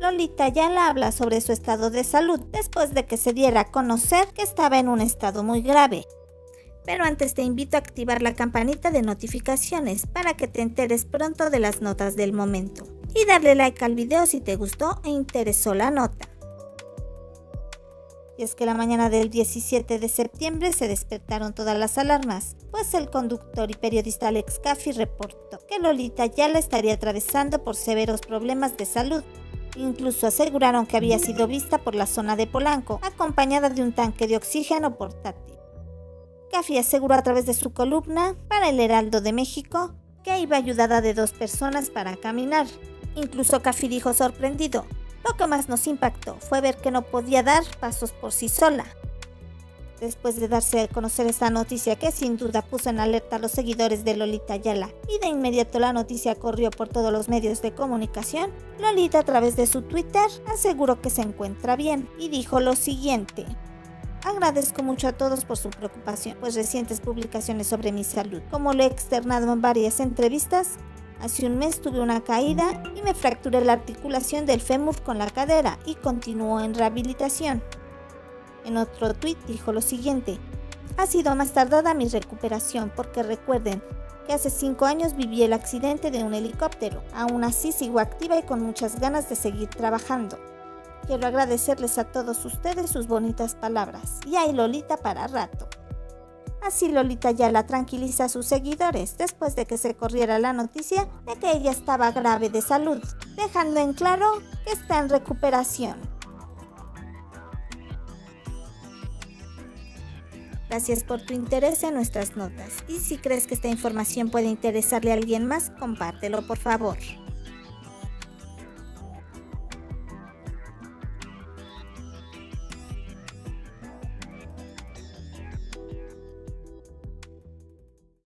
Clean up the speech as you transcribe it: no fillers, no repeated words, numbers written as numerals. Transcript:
Lolita Ayala habla sobre su estado de salud después de que se diera a conocer que estaba en un estado muy grave. Pero antes te invito a activar la campanita de notificaciones para que te enteres pronto de las notas del momento. Y darle like al video si te gustó e interesó la nota. Y es que la mañana del 17 de septiembre se despertaron todas las alarmas, pues el conductor y periodista Alex Caffi reportó que Lolita Ayala estaría atravesando por severos problemas de salud. Incluso aseguraron que había sido vista por la zona de Polanco, acompañada de un tanque de oxígeno portátil. Caffi aseguró a través de su columna para El Heraldo de México que iba ayudada de 2 personas para caminar. Incluso Caffi dijo sorprendido: "Lo que más nos impactó fue ver que no podía dar pasos por sí sola". Después de darse a conocer esta noticia, que sin duda puso en alerta a los seguidores de Lolita Ayala, y de inmediato la noticia corrió por todos los medios de comunicación, Lolita a través de su Twitter aseguró que se encuentra bien y dijo lo siguiente: "Agradezco mucho a todos por su preocupación, pues recientes publicaciones sobre mi salud, como lo he externado en varias entrevistas, hace un mes tuve una caída y me fracturé la articulación del fémur con la cadera y continúo en rehabilitación". En otro tuit dijo lo siguiente: "Ha sido más tardada mi recuperación porque recuerden que hace 5 años viví el accidente de un helicóptero. Aún así sigo activa y con muchas ganas de seguir trabajando. Quiero agradecerles a todos ustedes sus bonitas palabras. Y hay Lolita para rato". Así Lolita Ayala tranquiliza a sus seguidores después de que se corriera la noticia de que ella estaba grave de salud, dejando en claro que está en recuperación. Gracias por tu interés en nuestras notas, y si crees que esta información puede interesarle a alguien más, compártelo por favor.